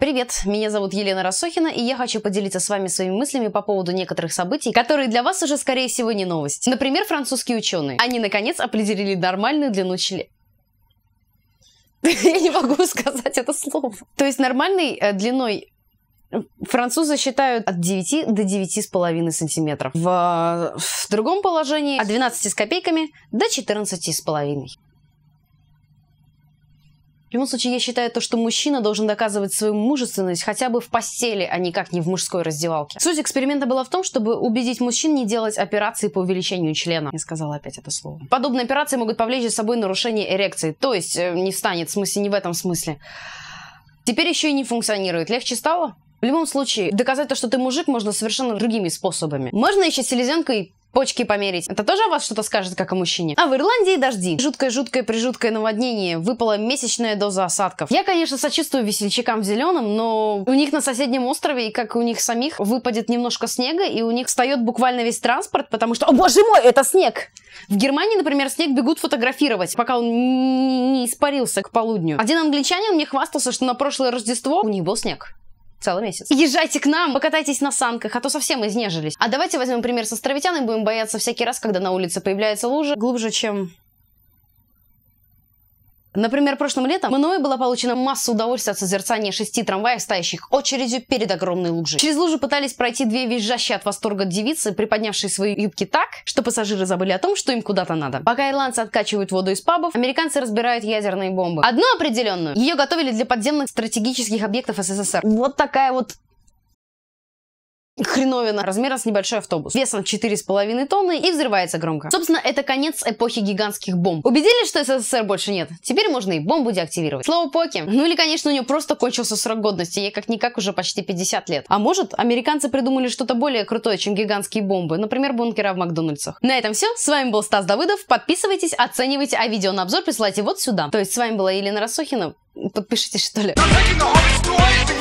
Привет, меня зовут Елена Рассохина, и я хочу поделиться с вами своими мыслями по поводу некоторых событий, которые для вас уже, скорее всего, не новость. Например, французские ученые. Они, наконец, определили нормальную длину члена. Я не могу сказать это слово. То есть нормальной длиной французы считают от 9 до 9,5 сантиметров. В другом положении от 12 с копейками до 14,5. В любом случае, я считаю то, что мужчина должен доказывать свою мужественность хотя бы в постели, а никак не в мужской раздевалке. Суть эксперимента была в том, чтобы убедить мужчин не делать операции по увеличению члена. Я сказала опять это слово. Подобные операции могут повлечь за собой нарушение эрекции, то есть не встанет, в смысле не в этом смысле. Теперь еще и не функционирует. Легче стало? В любом случае, доказать то, что ты мужик, можно совершенно другими способами. Можно еще селезенкой почки померить. Это тоже о вас что-то скажет, как о мужчине? А в Ирландии дожди. Жуткое-жуткое прижуткое наводнение. Выпала месячная доза осадков. Я, конечно, сочувствую весельчакам в зеленом, но у них на соседнем острове, и как у них самих, выпадет немножко снега, и у них встает буквально весь транспорт, потому что, о боже мой, это снег! В Германии, например, снег бегут фотографировать, пока он не испарился к полудню. Один англичанин мне хвастался, что на прошлое Рождество у них был снег. Целый месяц. Езжайте к нам, покатайтесь на санках, а то совсем изнежились. А давайте возьмем пример с островитян и будем бояться всякий раз, когда на улице появляется лужа глубже, чем... Например, прошлым летом мною была получена масса удовольствия от созерцания 6 трамваев, стоящих очередью перед огромной лужей. Через лужу пытались пройти 2 визжащие от восторга девицы, приподнявшие свои юбки так, что пассажиры забыли о том, что им куда-то надо. Пока ирландцы откачивают воду из пабов, американцы разбирают ядерные бомбы. Одну определенную. Ее готовили для подземных стратегических объектов СССР. Вот такая вот хреновина размером с небольшой автобус, весом 4,5 тонны и взрывается громко. Собственно, это конец эпохи гигантских бомб. Убедились, что СССР больше нет? Теперь можно и бомбу деактивировать. Слово поки. Ну или, конечно, у нее просто кончился срок годности, ей как-никак уже почти 50 лет. А может, американцы придумали что-то более крутое, чем гигантские бомбы, например, бункера в Макдональдсах. На этом все. С вами был Стас Давыдов. Подписывайтесь, оценивайте, а видео на обзор присылайте вот сюда. То есть с вами была Елена Рассохина. Подпишитесь, что ли.